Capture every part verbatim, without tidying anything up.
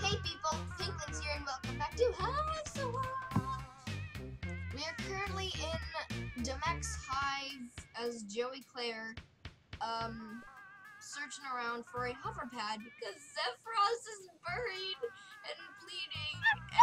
Hey people, Pinklings here and welcome back to Hexawatch! We are currently in Demex Hive as Joey Claire, um, searching around for a hover pad because Zephyros is buried and bleeding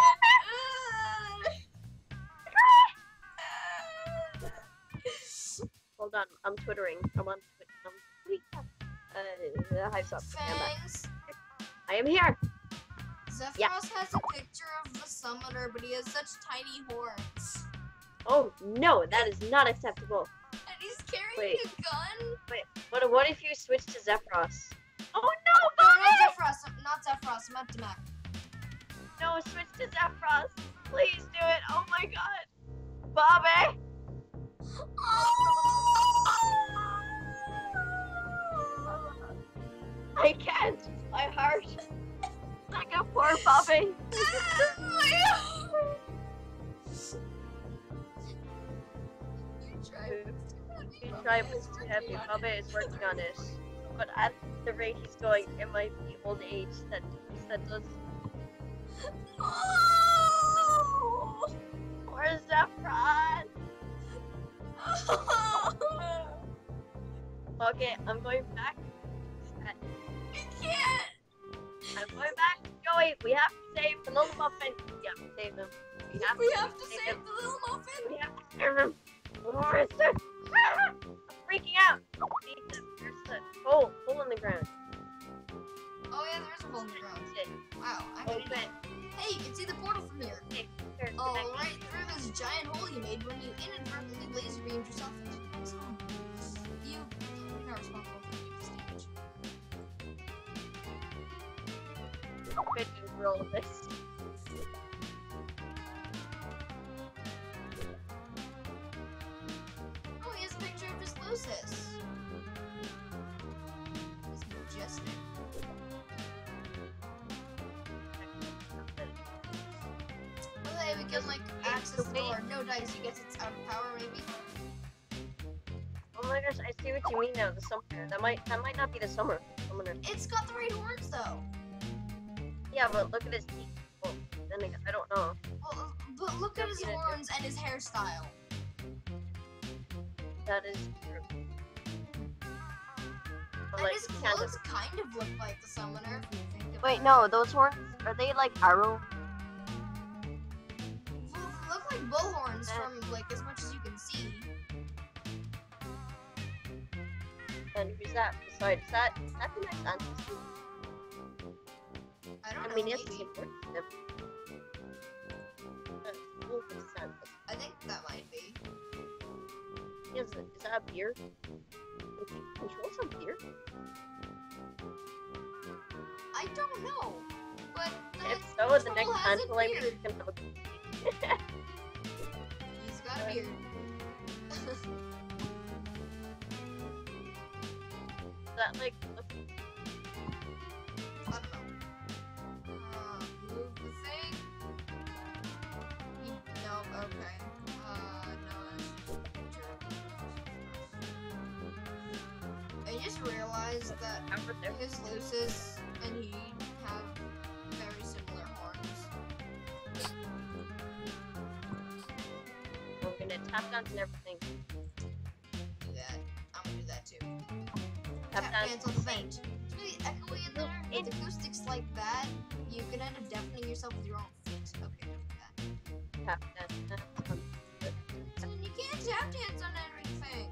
and, uh, Hold on, I'm twittering. I'm on Twitter. I'm tweeting. Uh, hi, stop. Fangs. I am here. Zephyros Yeah. has a picture of the summoner, but he has such tiny horns. Oh no, that is not acceptable. And he's carrying Wait. a gun. Wait, what? What if you switch to Zephyros? Oh No, no, not Bobby! Zephyros, not Zephyros, I'm at Demek. No, switch to Zephyros. Please do it. Oh my god, Bobby! I can't. My heart. Like a poor Bobby. You tried. You try to happy. Bobby is working on it. But at the rate he's going, it might be old age that that does. Where's Zephyros? Okay, I'm going back. You can't. I'm going back. Joey, we have to save the little muffin. Yeah, save him. We have We to, have to save him. the little muffin. We have to save him. Where is it? I'm freaking out. There's the hole, hole in the ground. Oh yeah, there's a hole in the ground. Shit. Wow, I didn't know. Open. Hey, you can see the portal from here. Okay, here, Oh, connect. right through this giant hole you made when you inadvertently laser beamed yourself into the zone. You are not responsible for this damage. Fit and roll this. Oh, he has a picture of his Lucis. He's majestic. Okay, we can like access the door. No dice, he gets its out of power maybe. Oh my gosh, I see what you mean now. The summoner. That might that might not be the summer summoner. It's got the right horns though. Yeah, but look at his teeth. Well, then again, I don't know. Well, but look at his horns and his hairstyle. That is true. But, And like, his you can't clothes just- kind of look like the summoner if you think about Wait, it. no, those horns are they like arrow? Well, they look like bull horns from like as much as you can see. And who's that? Sorry, is that is that the next ancestor? I don't I know. mean, it's maybe. important to them. Uh, oh, what's that? I think that might be. Is, it, is that a beer? Can you control some beer? I don't know. But the If so, the troll next has a time I beard. can have a He's got a beard. Is that like look, I don't know. Uh, move the thing. He, no, okay. Uh, no, that's true. I just realized that over there? his Lucis and he have very similar horns. I'm gonna tap dance and everything. Do that. I'm gonna do that too. Tap Tap dance. dance on the faint. It's really echoey in there. With acoustics like that, you could end up deafening yourself with your own feet. Okay, don't do that. Tap dance. Tap dance. And you can't tap dance on everything.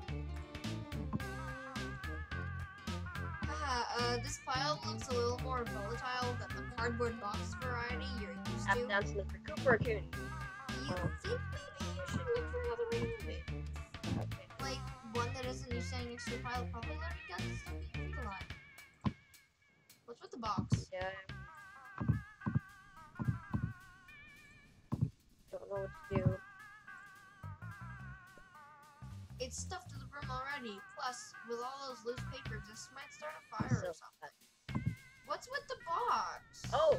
Haha, uh, this pile looks a little more volatile than the cardboard box variety you're used Tap to. dance in the Cooper Coon. You think maybe you should look for another way to move it? Okay. Like, one that isn't you standing next to a pile of probably already got this stuff that you feel alive. What's with the box? Yeah. Don't know what to do. It's stuffed to the brim already. Plus, with all those loose papers, this might start a fire or So- something. What's with the box? Oh.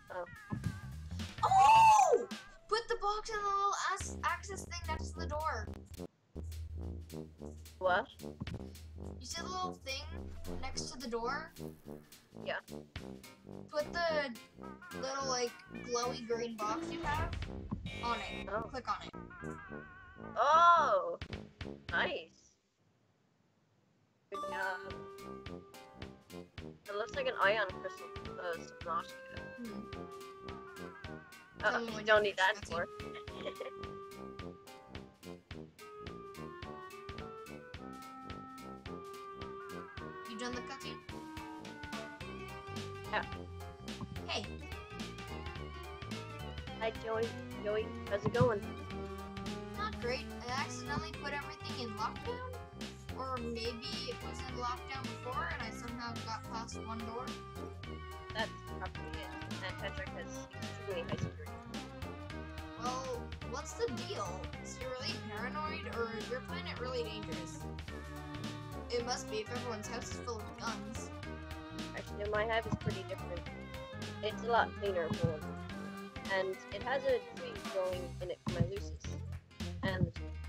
Oh! Put the box in the little as access thing next to the door. What? You see the little thing next to the door? Yeah. Put the little, like, glowy green box you have on it. Oh. Click on it. Oh! Nice. Good job. It looks like an ion crystal. Uh, Subnautica. Hmm. Uh, Tell me we when don't you need that finish for. You done the cutscene? Yeah. Hey, Hi, Joey. Joey, how's it going? not great. I accidentally put everything in lockdown. Or maybe it was in lockdown before and I somehow got past one door. That's probably it. And Tetrick has extremely high security. Well, what's the deal? Is he really paranoid or is your planet really dangerous? It must be if everyone's house is full of guns. Actually, my hive is pretty different. It's a lot cleaner for one. And it has a tree growing in it for my lucis. And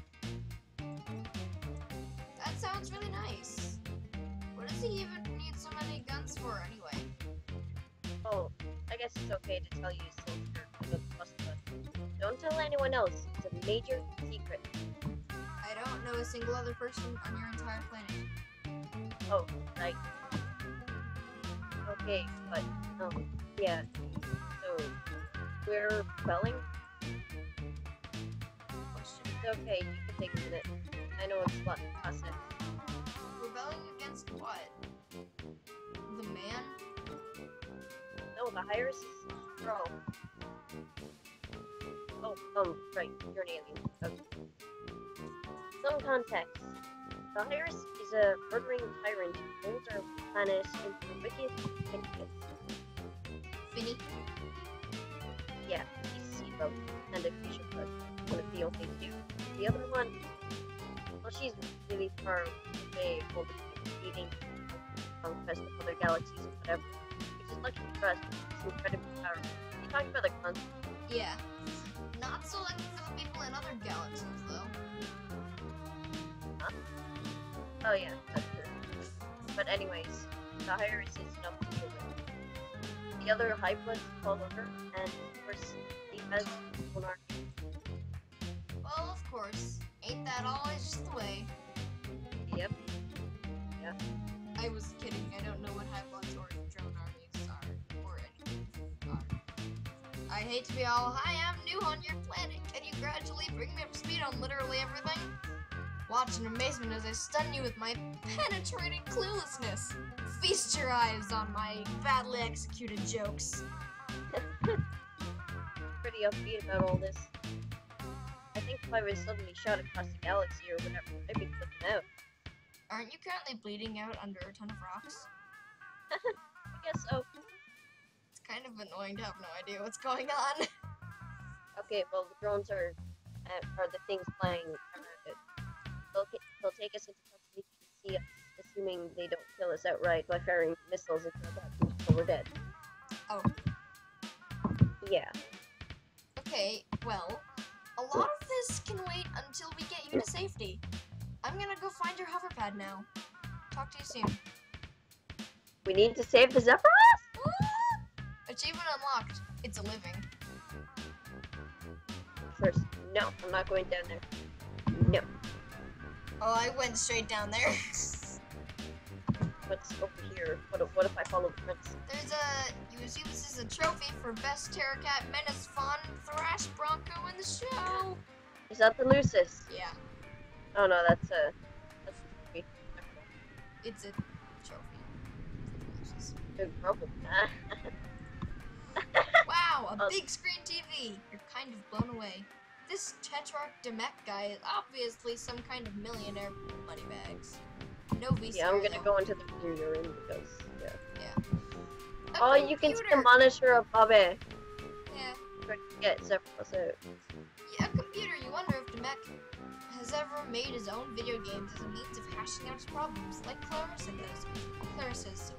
That sounds really nice. What does he even need so many guns for anyway? oh, I guess it's okay to tell you since you're kind of busted. Don't tell anyone else. It's a major secret. I don't know a single other person on your entire planet. Oh, right. Okay, but um, yeah. So we're rebelling. It's okay. You can take a minute. I know it's a lot to process. Rebelling against what? The man? No, the Hyris is bro. Oh, um, right. You're an alien. Okay. Some context. The Hyris is a murdering tyrant who holds our planet into wicked entities. Finny? Yeah, he's a seaboat and a creature blood. One of the only two. The other one, well, she's really far away, holding competing conquest of other galaxies or whatever. Which is lucky for us, it's incredibly powerful. You talking about the concept? Yeah. Not so lucky for the people in other galaxies, though. Oh yeah, that's true. But anyways, the Hyris is enough to deal with. The other Hivebloods follow her, and of course, he has his own army. Well, of course. Ain't that always just the way? Yep. I was kidding. I don't know what Hivebloods or drone armies are, or anything are. I hate to be all, hi, I'm new on your planet. Can you gradually bring me up to speed on literally everything? Watch in amazement as I stun you with my penetrating cluelessness. Feast your eyes on my badly executed jokes. Pretty upbeat about all this. I think if I was suddenly shot across the galaxy or whatever, I'd be flipping out. Aren't you currently bleeding out under a ton of rocks? I guess so. It's kind of annoying to have no idea what's going on. Okay, well, the drones are, uh, are the things flying around it. They'll, they'll take us into custody to see us, assuming they don't kill us outright by firing missiles into our backs until we're dead. Oh. Yeah. Okay, well, a lot of this can wait until we get you to safety. I'm gonna go find your hoverpad now. Talk to you soon. We need to save the Zephyros? Achievement unlocked. It's a living. First, no, I'm not going down there. No. Oh, I went straight down there. What's over here? What if, what if I follow the prince? There's a, you see this is a trophy for best Terracat Menace Fawn Thrash Bronco in the show. Is that the Lucis? Yeah, Oh no, that's a, that's a trophy. it's a trophy. Big problem. Wow, a Oh. big screen T V. You're kind of blown away. This Tetrarch Demek guy is obviously some kind of millionaire moneybags. No V C R. Yeah, I'm gonna though. go into the room you're in because, yeah. A Oh, you can see computer. the monitor above it. Yeah. Try to get Zephyros out. Yeah, a computer. You wonder if Demek has ever made his own video games as a means of hashing out his problems, like Clarissa does. Clarissa's.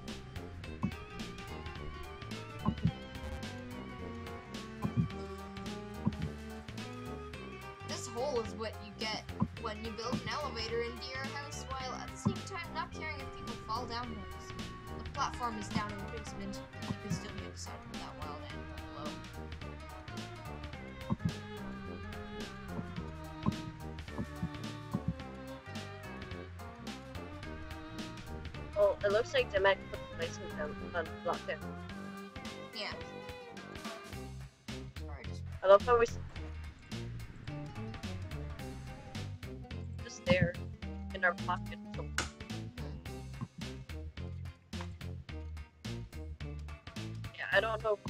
This hole is what you get when you build an elevator into your house while at the same time not caring if people fall downwards. The platform is down in the basement. You can still get inside of that wild animal below. Well, it looks like Demek put the placement down on the block there. Yeah. Sorry, just I love how we just there in our pocket. So yeah, I don't know.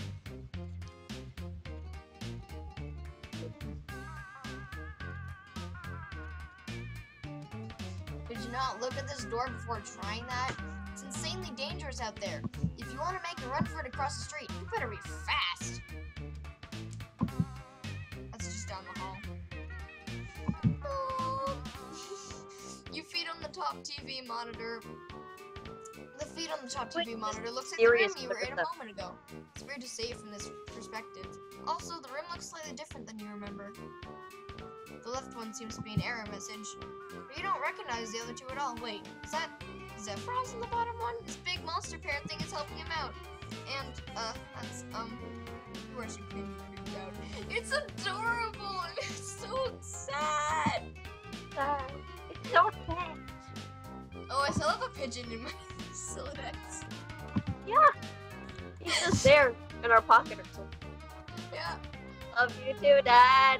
Did you not look at this door before trying that? It's insanely dangerous out there. If you want to make a run for it across the street, you better be fast. That's just down the hall. Oh. You feed on the top T V monitor. The feed on the top T V Wait, monitor looks like the room serious you were look in at a that. moment ago. It's weird to see it from this perspective. Also, the room looks slightly different than you remember. The left one seems to be an error message, but you don't recognize the other two at all. Wait, is that Zephyros in the bottom one? This big monster parent thing is helping him out. And, uh, that's, um, where's your pin creeped out? It's adorable and it's so sad! Uh, it's so sad. Oh, I still have a pigeon in my Silodex. Yeah, he's just there in our pocket or something. Yeah. Love you too, Dad.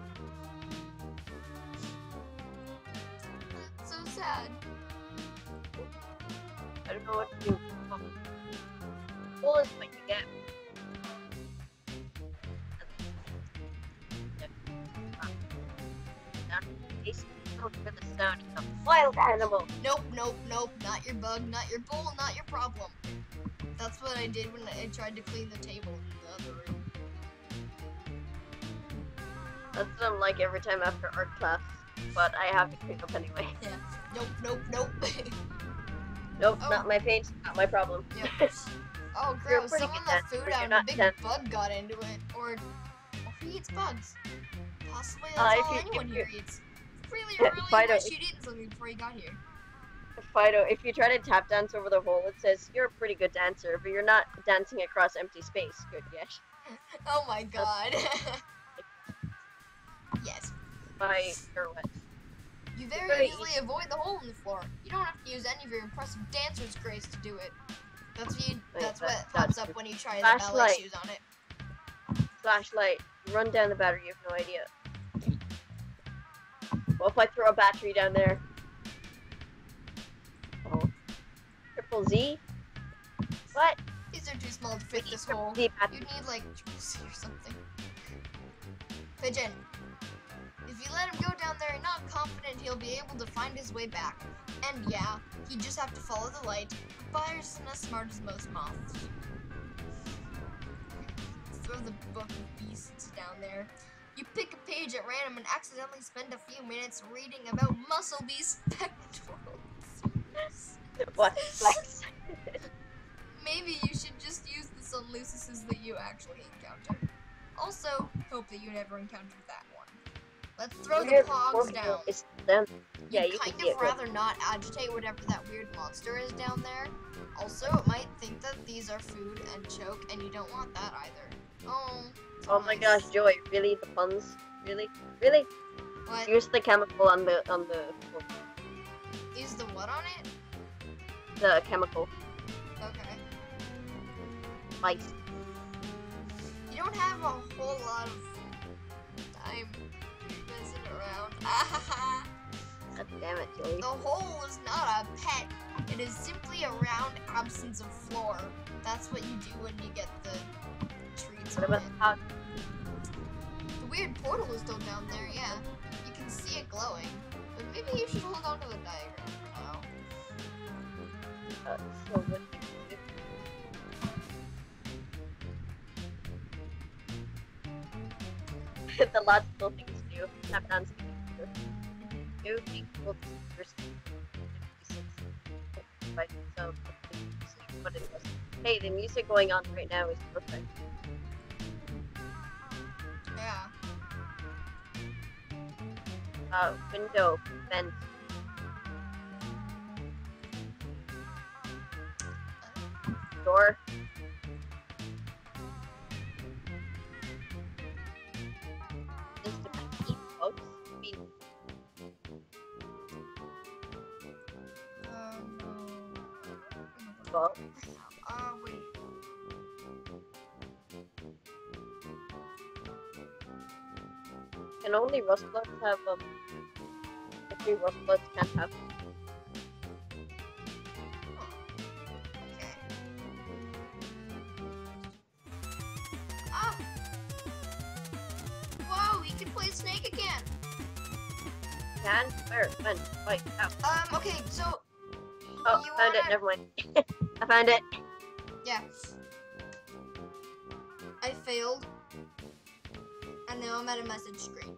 That's so sad. I don't know what to do. Well, is what you get. Don't hear the sound of a wild animal. Nope, nope, nope. Not your bug, not your bull, not your problem. That's what I did when I tried to clean the table in the other room. That's what I'm like every time after art class, but I have to clean up anyway. Yeah. Nope, nope, nope. Nope, Oh. not my paint, not my problem. Yep. Oh, You're gross. pretty Someone good left dancer, food but out you're and a not big dense. bug got into it. Or, or he eats bugs. Possibly that's Uh, if all you- anyone if here you- eats. Really, Yeah, really Fido, wish if- you'd eaten something before you got here. Fido, if you try to tap dance over the hole, it says you're a pretty good dancer, but you're not dancing across empty space. Good guess. Oh my god. Yes. My pirouette. You very very easily avoid the hole in the floor. You don't have to use any of your impressive dancer's grace to do it. That's what you, Wait, that's that- what that's pops up the when you try the ballet flashlight. shoes on it. Flashlight. Run down the battery. You have no idea. What if I throw a battery down there? Oh. Triple Z? What? These are too small to fit this Triple hole. Z You battery. need like triple C or something. Pigeon. If you let him go down there, you're not confident he'll be able to find his way back. And yeah, he'd just have to follow the light. Buyers isn't as smart as most moths. Throw the book of beasts down there. You pick a page at random and accidentally spend a few minutes reading about muscle beast pectorals. What? Flex? Maybe you should just use this on Lucises that you actually encounter. Also, hope that you never encountered that one. Let's throw the Weird pogs orbital down. is them. Yeah, You'd you can kind see of it. rather not agitate whatever that weird monster is down there. Also, it might think that these are food and choke, and you don't want that either. Oh. Oh my nice. gosh, Joey, really? The puns? Really? Really? What? Use the chemical on the on the Is the what on it? the chemical Okay. mice. You don't have a whole lot of time messing around. God damn it, Joey. The hole is not a pet. It is simply a round absence of floor. That's what you do when you get the treats What on about it. the pog? The weird portal is still down there, yeah. You can see it glowing. But maybe you should hold on to the diagram for now. Uh, so what do you do? The logical thing to do. Tap dance. Do equal to first. Right, so what it was. Hey, the music going on right now is perfect. Yeah. Uh, window, vent. Door. This depends. Eat folks. I mean, Uh, no. well, Uh, wait. can only Rustbloods have, um, the three Rustbloods can't have. Okay. Ah! Whoa, he can play Snake again! Can? Where? When? Wait, how? Um, okay, so... Oh, you found it, wanna- never mind. I found it. Yeah. I failed. And now I'm at a message screen.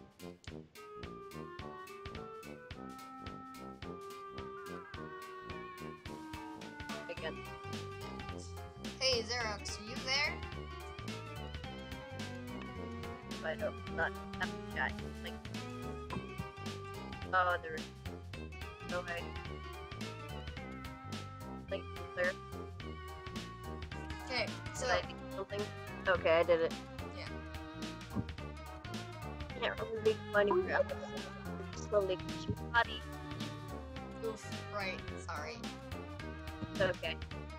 Again. Hey, Xerox, are you there? I don't, not have to chat. Like, oh, there's no way. Like, clear. Okay, so... Did I do something? Okay, I did it. Yeah. Can't really find anywhere else. Slowly pushing my body. Oof, right, sorry. It's okay.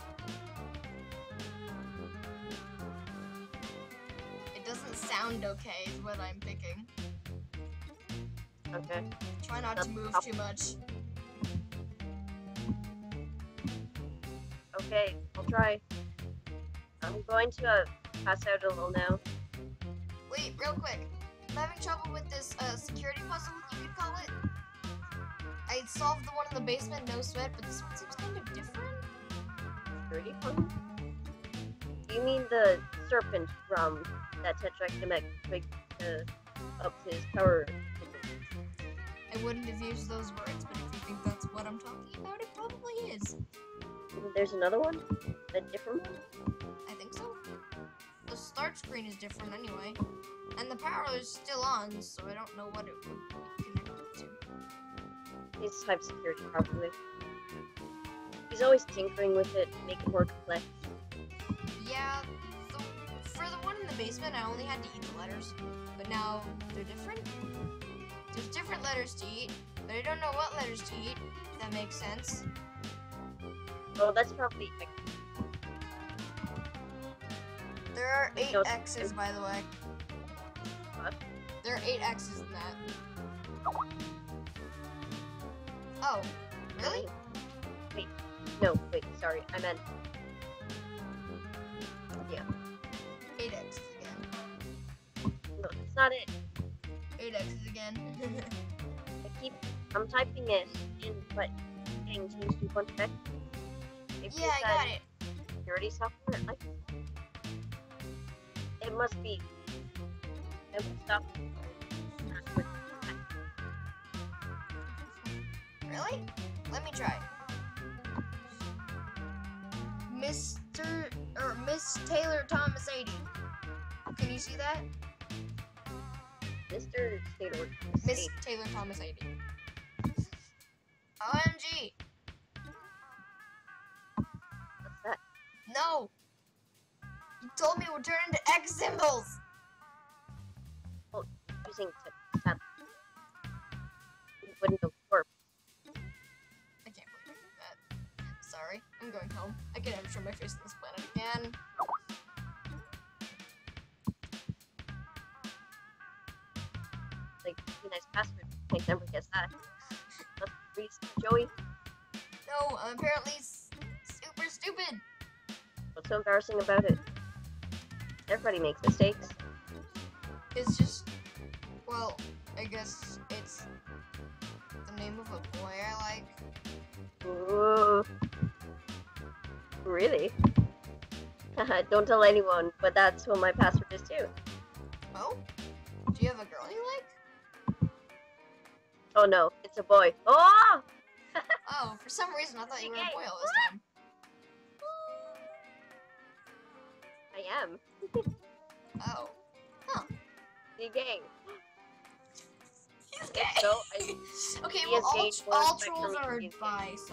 It doesn't sound okay, is what I'm thinking. Okay. Try not to That's move up. too much. Okay, I'll try. I'm going to uh, pass out a little now. Wait, real quick. I'm having trouble with this uh, security puzzle, you could call it. I solved the one in the basement, no sweat, but this one seems kind of different. Security puzzle? You mean the serpent from that Tetractymech rigged uh, up to his power? I wouldn't have used those words, but if you think that's what I'm talking about, it probably is. There's another one? A different one? I think so. The start screen is different anyway. And the power is still on, so I don't know what it would be connected to. He's type security probably. He's always tinkering with it, to make it more complex. Yeah, the, for the one in the basement, I only had to eat the letters. But now they're different. There's different letters to eat, but I don't know what letters to eat, if that makes sense. Oh, that's probably like, There are eight No, X's, by the way. What? There are eight X's in that. Oh, really? Wait, no, wait, sorry, I meant. Yeah, Eight X's again. no, that's not it. Eight X's again. I keep, I'm typing it in, but getting changed to one text. If Yeah, I got it. Security software, like, it must be. It must stop. Really? Let me try. Mister or Miss Taylor Thomas eighty. Can you see that? Mister Taylor. Miss Taylor Thomas eighty. O M G! What's that? No! You told me it would turn into X symbols! Using to tap. It wouldn't go warp. I can't believe I did that. Sorry, I'm going home. I can never show my face on this planet again. Like, pretty nice password. I never guess that. That's pretty stupid, Joey. No, I'm apparently s super stupid. What's so embarrassing about it? Everybody makes mistakes. It's just, well, I guess it's the name of a boy I like. Ooh. Really? Don't tell anyone, but that's what my password is too. Oh? Do you have a girl you like? Oh no, it's a boy. Oh! Oh, for some reason I thought you were a Okay. boy all this time. I am. Oh. You gay. He's Okay. So I okay, he well, has all, gained more all respect trolls from me are these days. bi, so.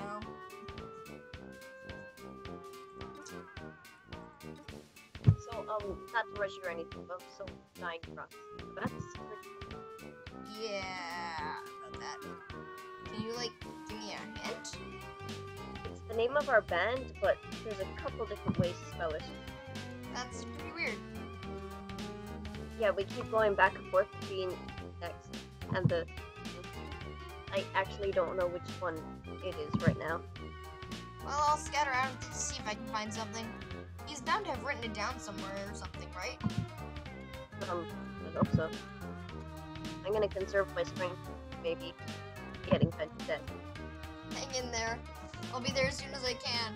So, um, not to rush you or anything, but I'm so dying drunk. But that's super. Yeah, about that. Can you, like, give me a hint? It's the name of our band, but there's a couple different ways to spell it. That's pretty weird. Yeah, we keep going back and forth between X and the. I actually don't know which one it is right now. Well, I'll scatter out to see if I can find something. He's bound to have written it down somewhere or something, right? Um, I hope so. I'm gonna conserve my strength, maybe getting fed to death. Hang in there. I'll be there as soon as I can.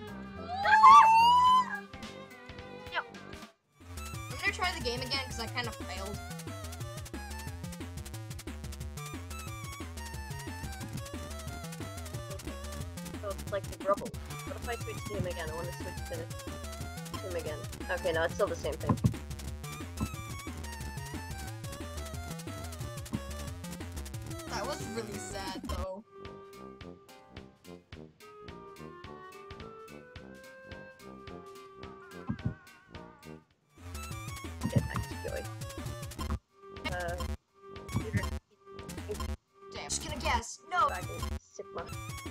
Yep. I'm gonna try the game again because I kind of failed. So it's like the Grubble. What if I switch to him again? I want to switch to him again. Okay, no, it's still the same thing. That was really sad, though. Get back to Joey. Uh, Peter, Damn. Just gonna guess. No. Dragon, Sigma.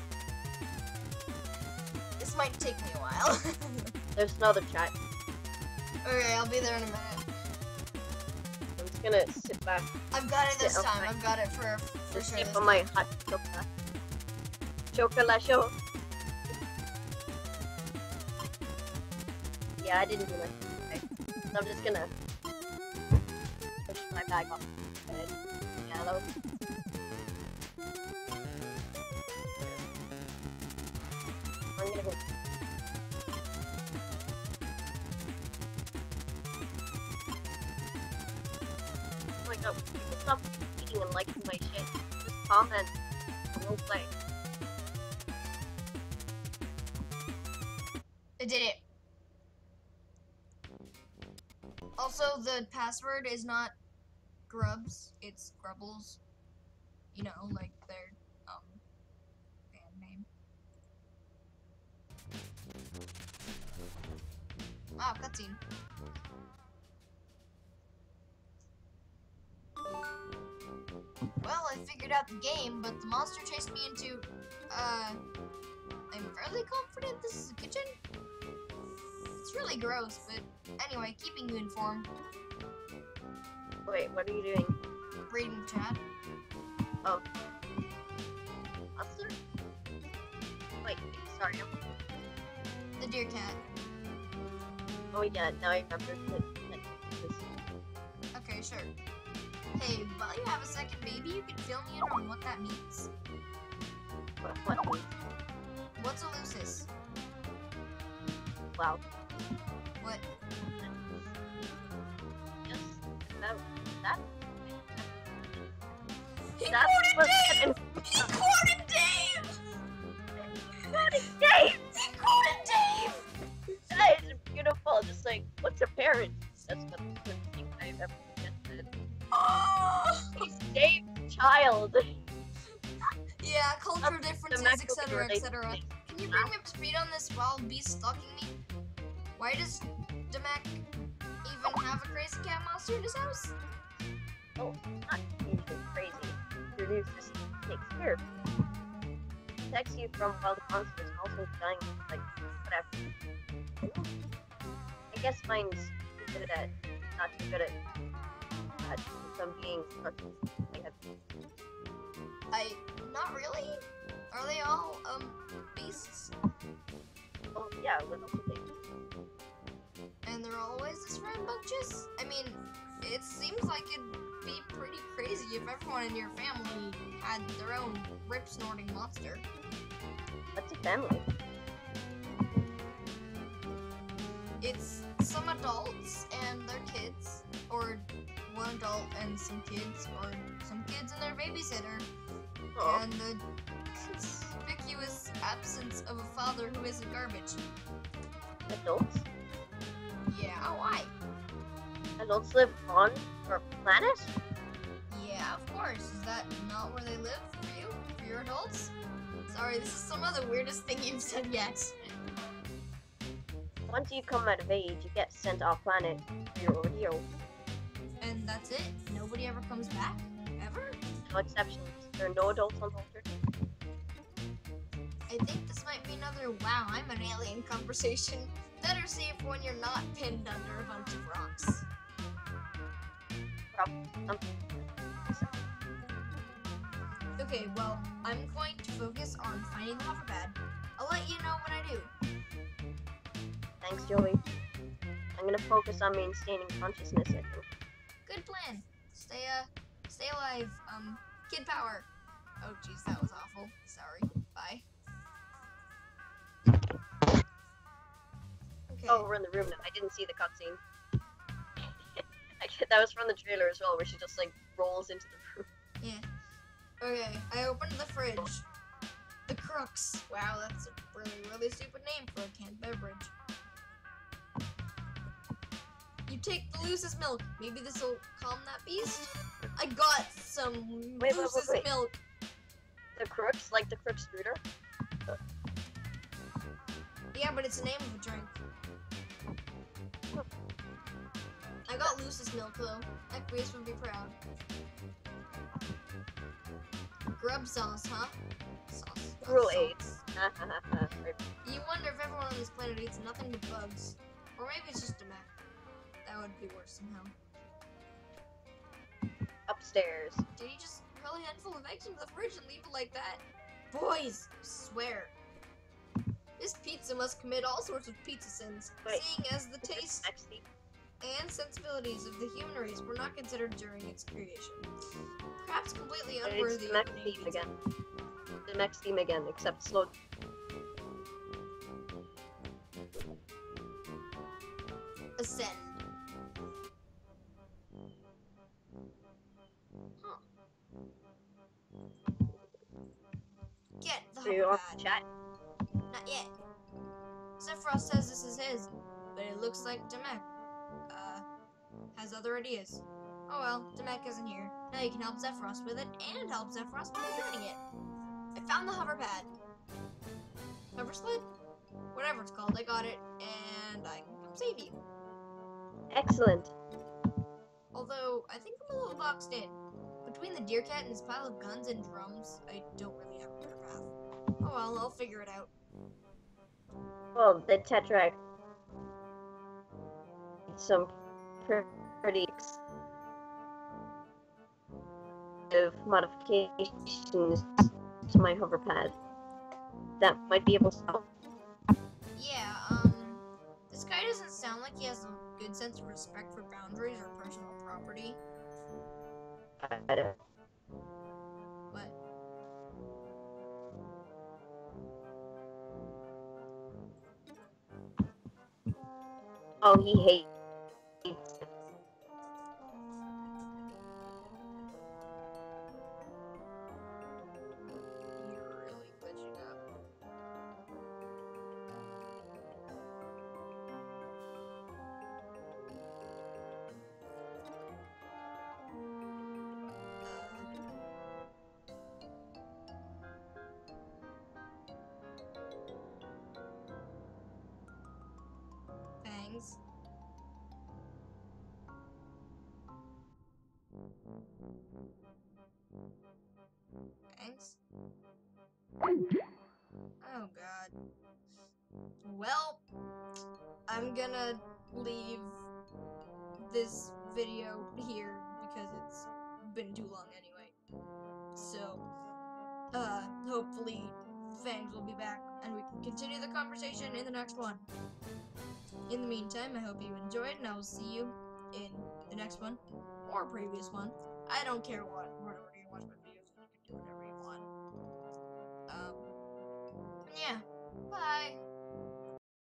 This might take me a while. There's another chat. Okay, I'll be there in a minute. I'm just gonna sit back. I've got it this Sit time. outside. I've got it for for Just sure. sip This on time. my hot chocolate. Chocolate show. Yeah, I didn't do much. Okay. So I'm just gonna push my bag off the head. Yellow. I'm gonna go. Oh my god, people stop eating and liking my shit. Just comment. I won't play. I did it. Also, the password is not Grubs, it's Grubbles. You know, like their um band name. Wow, cutscene. Well, I figured out the game, but the monster chased me into, uh, I'm fairly confident this is a kitchen. It's really gross, but anyway, keeping you informed. Wait, what are you doing? Reading the chat. Oh. Monster? Wait, sorry. I'm- The deer cat. Oh yeah, now I remember that. that this. Okay, sure. Hey, while you have a second, maybe you can fill me in on what that means. What, what means? What's a lucis? Wow. What? Yes, about that. He That quoted was Dave! an He quoted Dave! Dave! He quoted Dave! That is beautiful. Just like, what's a parent? That's the first thing I've ever suggested. Oh! He's Dave's child. Yeah, cultural Um, differences, the et cetera, et cetera. macro- Can you bring me up to speed on this while Beast stalking me? Why does Demek even have a crazy cat monster in his house? Oh, not anything crazy. Your new system takes care of you. Protects you from wild monsters and also dying, like, whatever. I guess mine's too good at, not too good at, at some being I have I, not really. Are they all, um, beasts? Oh, yeah, what else would they do? And they're always this rambunctious? I mean, it seems like it'd be pretty crazy if everyone in your family had their own rip-snorting monster. What's a family? It's some adults and their kids, or one adult and some kids, or some kids and their babysitter, Oh, and the conspicuous absence of a father who isn't garbage. adults? Yeah, why? Adults live on our planet? Yeah, of course. Is that not where they live for you? For your adults? Sorry, this is some of the weirdest thing you've said yet. Once you come out of age, you get sent off planet for your ordeal. And that's it? Nobody ever comes back? Ever? No exceptions. There are no adults on Vulture. I think this might be another wow, I'm an alien conversation. Better safe when you're not pinned under a bunch of rocks. Um, Okay, well, I'm going to focus on finding the hoverpad. I'll let you know when I do. Thanks, Joey. I'm gonna focus on maintaining consciousness, I think. Good plan. Stay, uh, stay alive. Um, kid power. Oh, jeez, that was awful. Sorry. Bye. Okay. Oh, we're in the room now. I didn't see the cutscene. I get- that was from the trailer as well, where she just like rolls into the room. Yeah. Okay, I opened the fridge. The Crux. Wow, that's a really, really stupid name for a canned beverage. You take the Lucis milk. Maybe this will calm that beast? I got some Wait, wait, wait, Lucis wait. milk. The Crooks, like the Crooks Scooter. Yeah, but it's the name of a drink. I got Lucis milk though. Equius would be proud. Grub sauce, huh? Sauce. not Rule eight. sauce. Right. You wonder if everyone on this planet eats nothing but bugs. Or maybe it's just a mech. That would be worse somehow. Upstairs. Did he just hurl a handful of eggs into the fridge and leave it like that? Boys, I swear. This pizza must commit all sorts of pizza sins, Wait. seeing as the Is this taste next week? and sensibilities of the human race were not considered during its creation. Perhaps completely But unworthy it's the of next the name theme pizza. again. The next theme again, except slow. Ascend. Huh. Get the So you off hoverpad. the chat? Not yet. Sephiroth says this is his, but it looks like Demek, uh, has other ideas. Oh well, Demek isn't here. Now you can help Sephiroth with it, and help Sephiroth by returning it. I found the hoverpad. Hover sled? Whatever it's called, I got it, and I can come save you. Excellent. Although, I think I'm a little boxed in. Between the deer cat and his pile of guns and drums, I don't really have a clear path. Oh well, I'll figure it out. Well, the Tetrarch. Some pr- pretty of modifications to my hoverpad that might be able to help. Yeah, um, this guy doesn't sound like he has a good sense of respect for boundaries or personal property. But, Oh, he hates. you're really glitching up. Uh, Fangs. Fangs? Oh god. Well, I'm gonna leave this video here because it's been too long anyway. So, uh, hopefully Fangs will be back and we can continue the conversation in the next one. In the meantime, I hope you enjoyed and I will see you in the next one or previous one. I don't care what, whatever you watch my videos, you can do whatever you want. Um, yeah, bye.